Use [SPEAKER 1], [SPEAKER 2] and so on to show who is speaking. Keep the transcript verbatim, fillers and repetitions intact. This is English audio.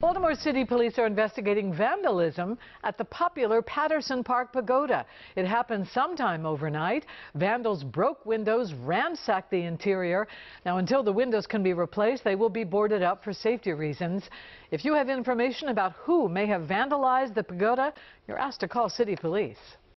[SPEAKER 1] Baltimore City Police are investigating vandalism at the popular Patterson Park Pagoda. It happened sometime overnight. Vandals broke windows, ransacked the interior. Now, until the windows can be replaced, they will be boarded up for safety reasons. If you have information about who may have vandalized the pagoda, you're asked to call City Police.